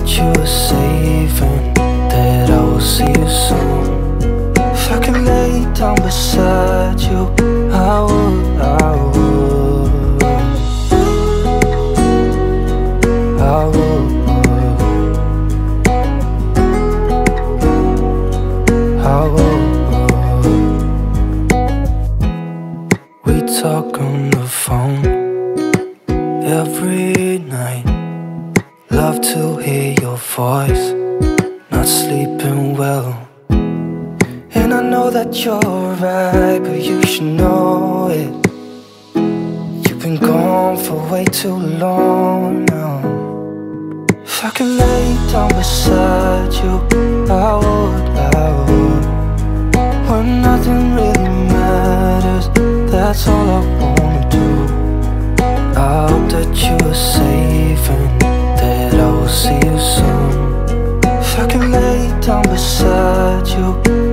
you were safe and that I will see you soon. If I can lay down beside you, I would, I would, I would, I would. We talk on the phone every night. Love to hear your voice, not sleeping well. And I know that you're right, but you should know it. You've been gone for way too long now. If I can lay down beside you, I would, I would. When nothing really matters, that's all I wanna do. I hope that you are safe and that I will see you soon. If I can lay down beside you,